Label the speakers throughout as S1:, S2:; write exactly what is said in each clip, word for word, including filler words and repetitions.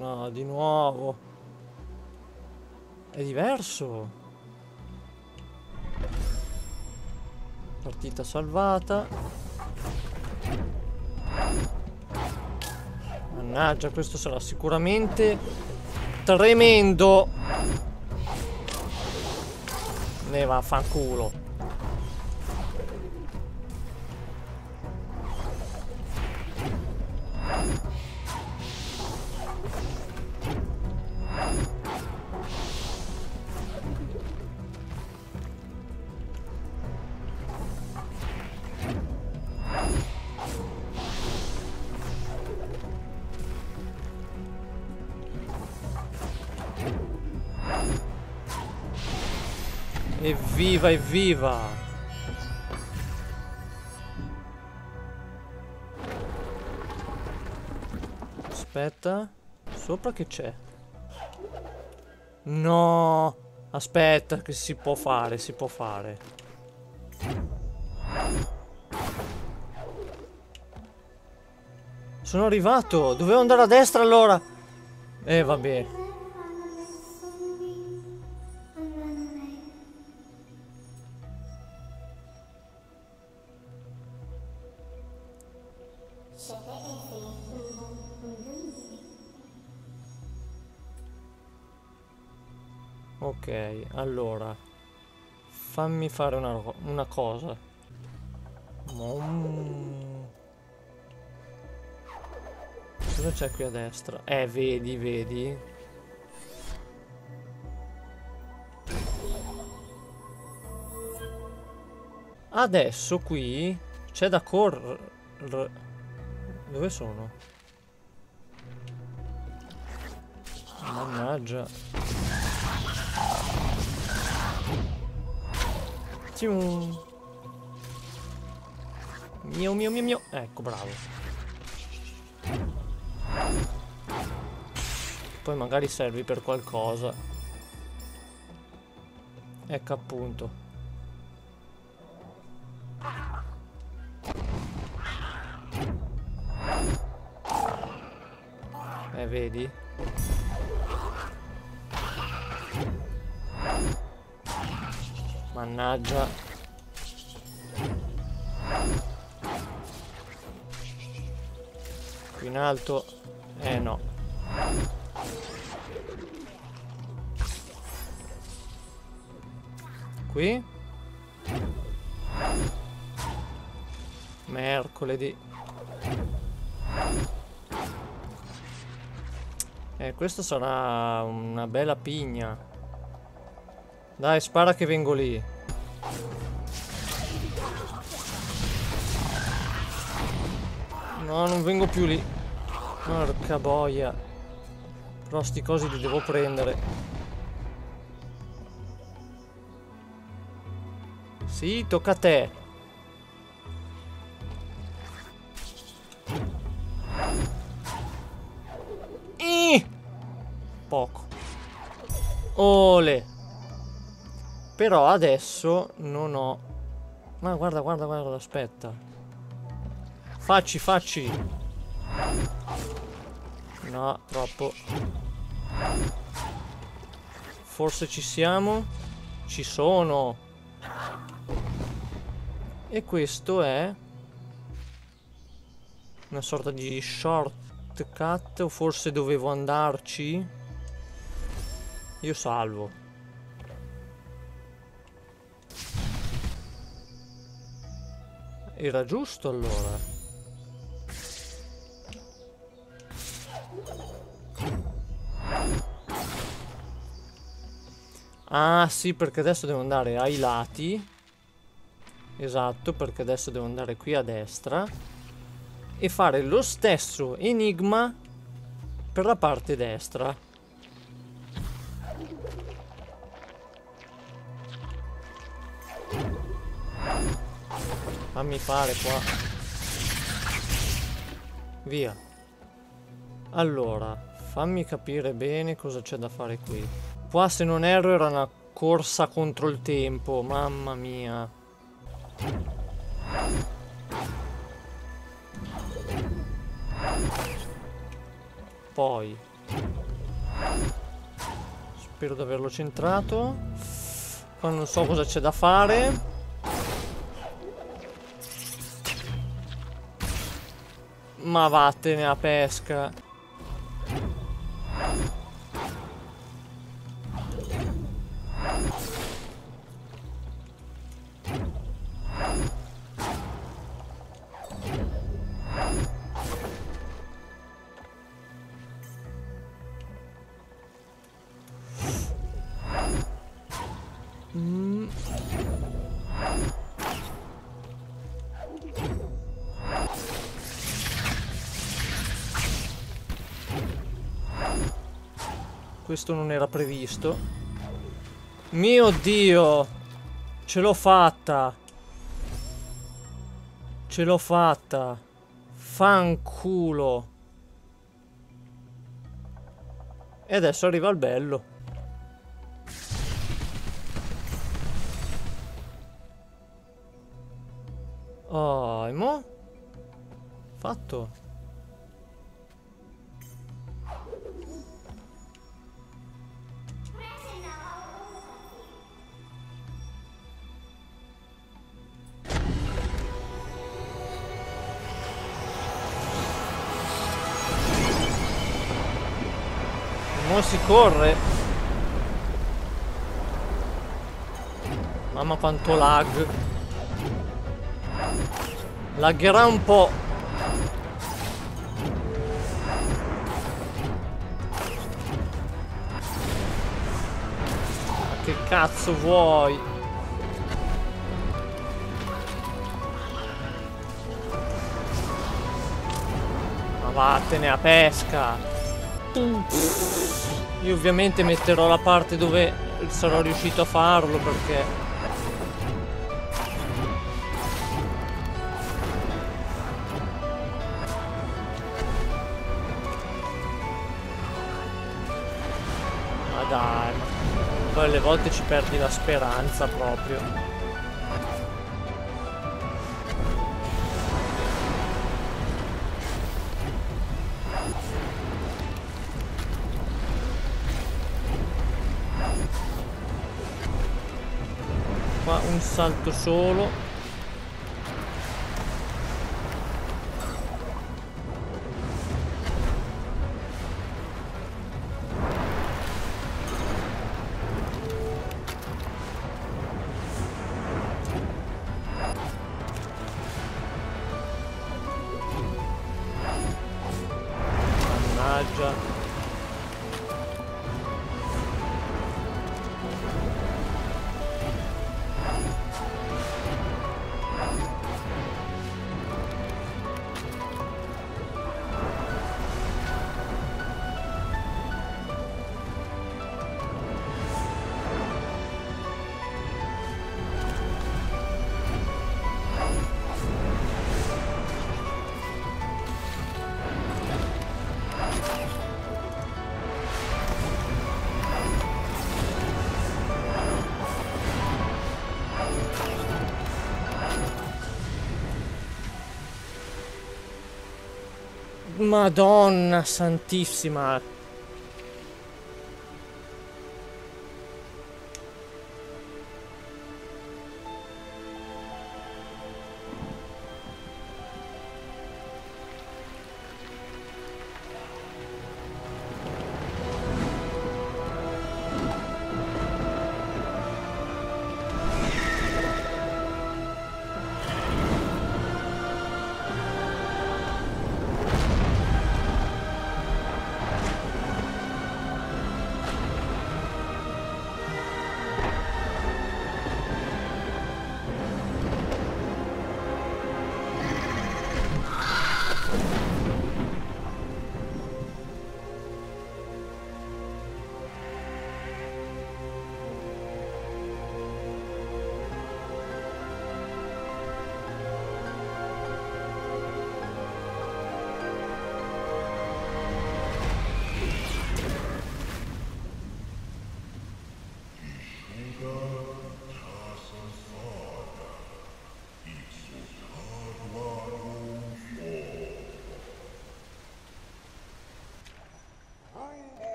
S1: No, di nuovo. È diverso. Partita salvata. Mannaggia, questo sarà sicuramente tremendo. Ne va a fanculo. Evviva, evviva! Aspetta. Sopra che c'è? No! Aspetta, che si può fare, si può fare. Sono arrivato! Dovevo andare a destra allora! Eh, vabbè. Ok, allora fammi fare una, una cosa. Mm. Cosa c'è qui a destra? Eh, vedi, vedi. Adesso qui c'è da correre. Dove sono? Mannaggia. Mio mio mio mio. Ecco, bravo. Poi magari servi per qualcosa. Ecco appunto. Eh, vedi? Mannaggia. Qui in alto. Eh no. Qui. Mercoledì. Eh, questo sarà una bella pigna. Dai, spara che vengo lì. No, non vengo più lì. Porca boia. Però sti cosi li devo prendere. Sì, tocca a te. Ih! Poco. Ole. Però adesso non ho... Ma guarda, guarda, guarda, aspetta. Facci, facci. No, troppo. Forse ci siamo. Ci sono. E questo è una sorta di shortcut. O forse dovevo andarci. Io salvo. Era giusto allora. Ah sì, perché adesso devo andare ai lati. Esatto, perché adesso devo andare qui a destra e fare lo stesso enigma per la parte destra. Fammi fare qua. Via. Allora, fammi capire bene cosa c'è da fare qui. Qua, se non erro, era una corsa contro il tempo. Mamma mia. Poi Spero di averlo centrato. Qua non so cosa c'è da fare. Ma vattene a pesca. Mm. Questo non era previsto. Mio Dio! Ce l'ho fatta! Ce l'ho fatta! Fanculo! E adesso arriva il bello. Oh, e mo? Fatto. Non si corre. Mamma quanto lag. Laggerà un po'. Ma che cazzo vuoi? Ma vattene a pesca. Io ovviamente metterò la parte dove sarò riuscito a farlo, perché ma dai, ma poi alle volte ci perdi la speranza proprio. Un salto solo. Mannaggia. Madonna santissima.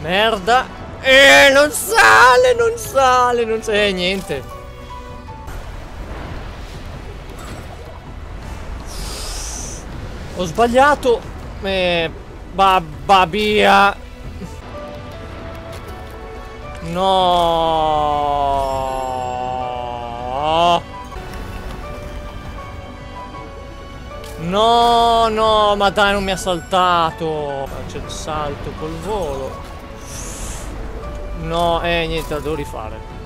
S1: Merda. Eh, non sale, non sale, non sale, eh, niente. Ho sbagliato. Eh, babba via. No. No, no, ma dai, non mi ha saltato. C'è il salto col volo. No, eh, niente, la devo rifare.